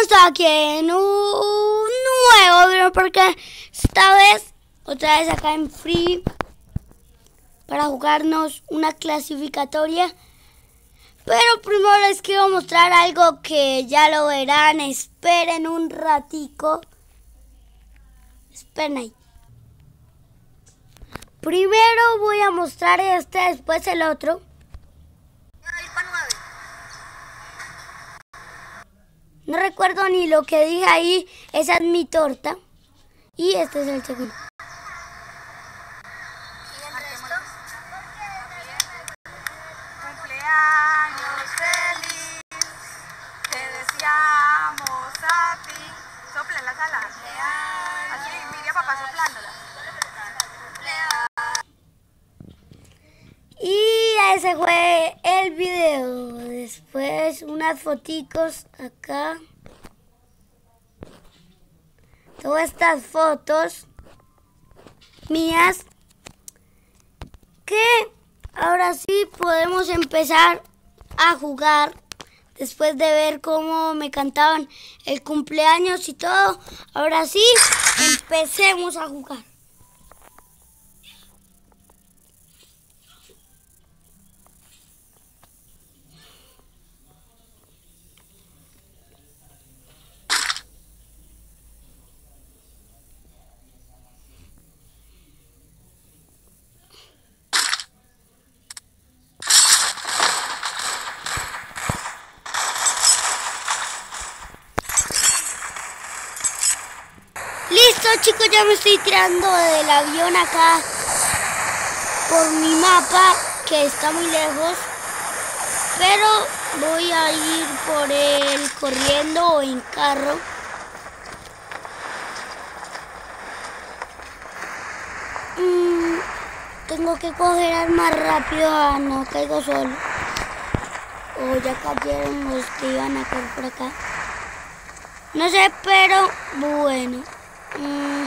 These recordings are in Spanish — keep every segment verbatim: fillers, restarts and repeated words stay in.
estamos aquí en un nuevo video porque esta vez, otra vez acá en Free para jugarnos una clasificatoria. Pero primero les quiero mostrar algo que ya lo verán. Esperen un ratico. Esperen ahí. Primero voy a mostrar este, después el otro. No recuerdo ni lo que dije ahí. Esa es mi torta. Y este es el segundo. Cumpleaños feliz, te deseamos a ti. Sopla la sala. Así, mire a papá soplándola. Y ese fue el video. Después unas foticos acá. Todas estas fotos mías. Que ahora sí podemos empezar a jugar. Después de ver cómo me cantaban el cumpleaños y todo. Ahora sí, empecemos a jugar. Listo, chicos, ya me estoy tirando del avión acá por mi mapa, que está muy lejos, pero voy a ir por él corriendo o en carro. Mm, tengo que coger armas rápido, ah, no caigo solo. O ya cayeron los que iban a caer por acá. No sé, pero bueno. Mm.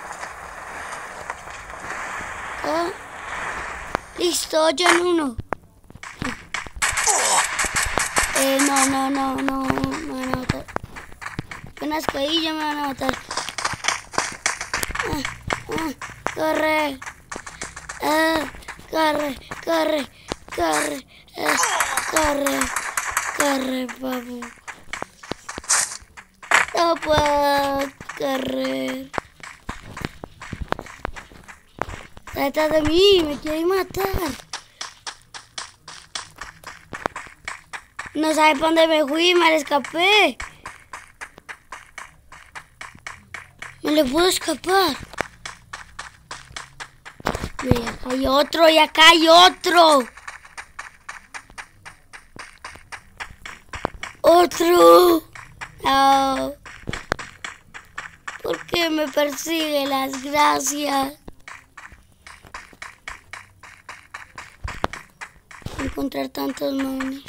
Ah. Listo, yo en uno. Eh, no, no, no, no, me van a matar. Apenas caí, ya me van a matar. Ah, ah, corre. Ah, corre, corre, corre. Ah, corre, corre, papu. No puedo correr. Trata de mí, me quiere matar. No sabe para dónde me fui, me escapé. Me le puedo escapar. Y acá hay otro, y acá hay otro. Otro. No. ¿Por qué me persigue las gracias? Encontrar tantos monos.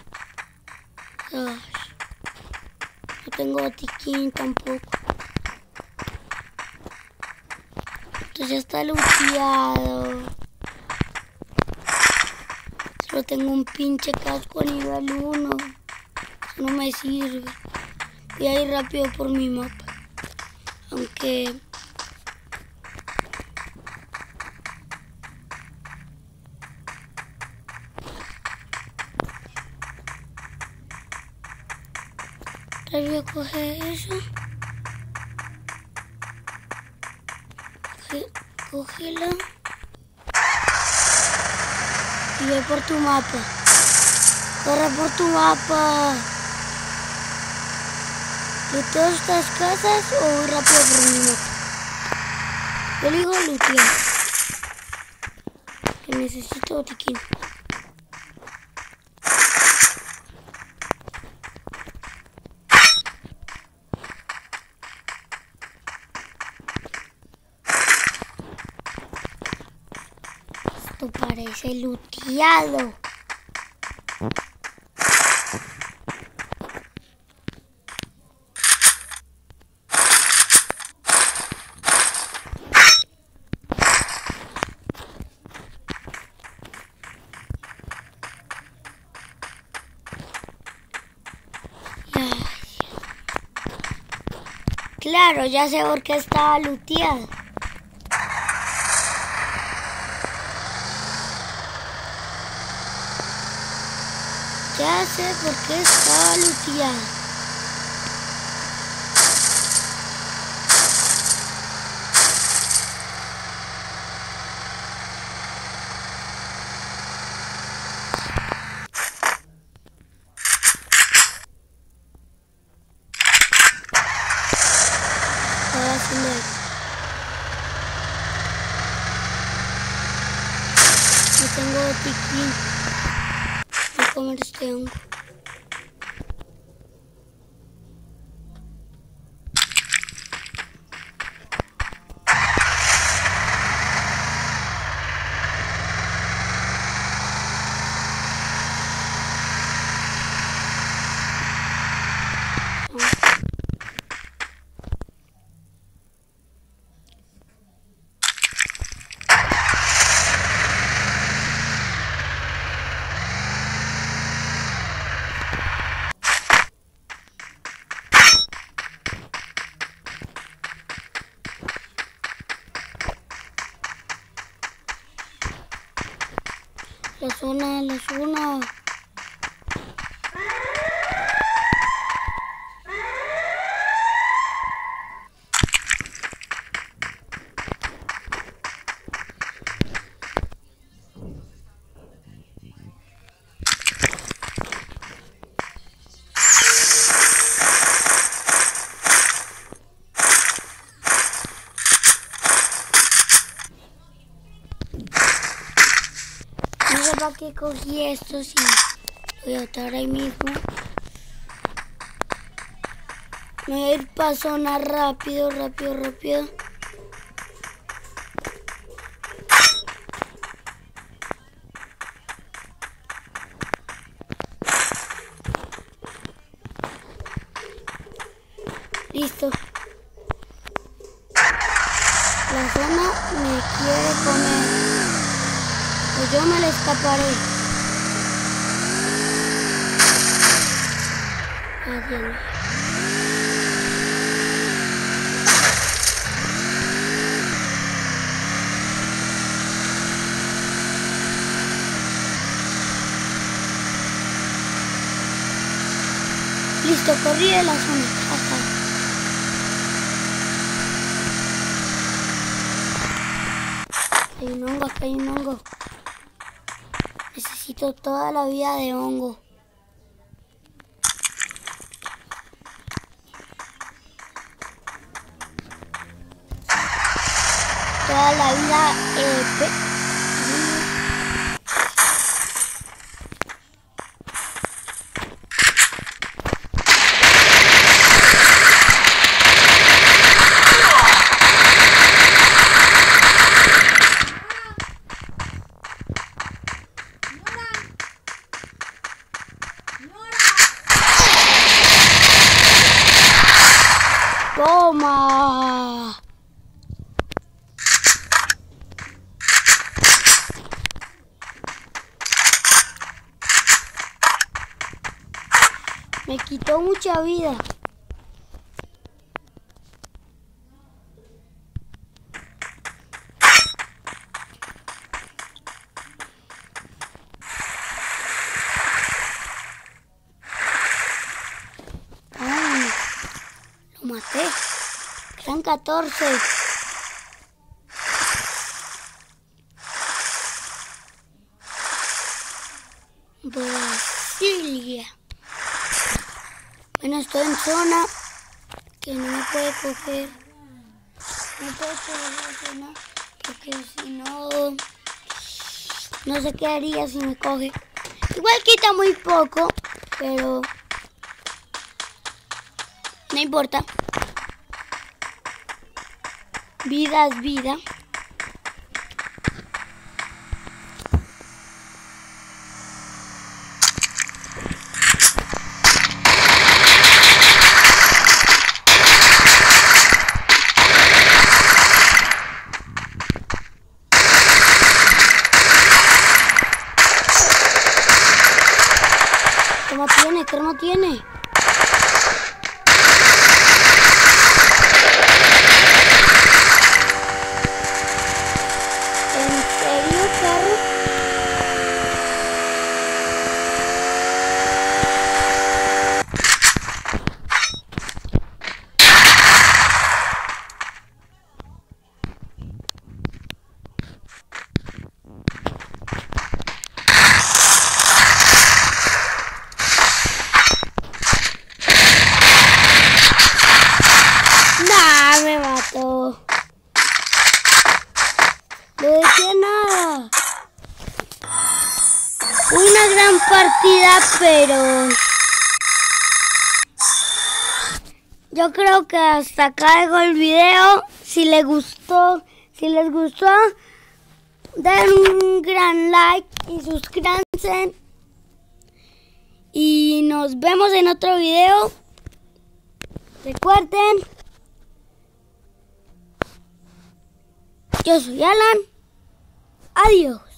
Ay, no tengo botiquín tampoco. Esto ya está looteado. Solo tengo un pinche casco a nivel uno. Eso no me sirve. Voy a ir rápido por mi mapa. Aunque voy a coger eso. Cógela. Y ve por tu mapa. Corre por tu mapa. ¿De todas estas casas o voy rápido por mi mapa? Yo elijo lootear. Que necesito botiquín. Esto parece looteado. Claro, ya sé por qué estaba looteado. Ya sé por qué estaba looteado. Yo tengo botiquín. Voy a comer este hongo. La zona, la zona. No sé para qué cogí esto si lo voy a botar ahí mismo. Me voy a ir para zona rápido, rápido, rápido. Listo. La zona me quiere comer. Pues yo me la escaparé. Adiós. Listo, corrí de la zona. Acá. Hay un hongo, acá hay un hongo. Necesito toda la vida de hongo. Toda la vida eh, ¡toma! Me quitó mucha vida. Ay, lo maté. Eran catorce. Brasilia. Bueno, estoy en zona que no me puede coger. No puedo coger la zona porque si no, no sé qué haría si me coge. Igual quita muy poco, pero no importa. Vida es vida. ¿Cómo tiene? ¿Cómo tiene? gran partida, pero yo creo que hasta acá dejo el video. Si les gustó, si les gustó, den un gran like y suscríbanse. Y nos vemos en otro video. Recuerden, yo soy Alan. Adiós.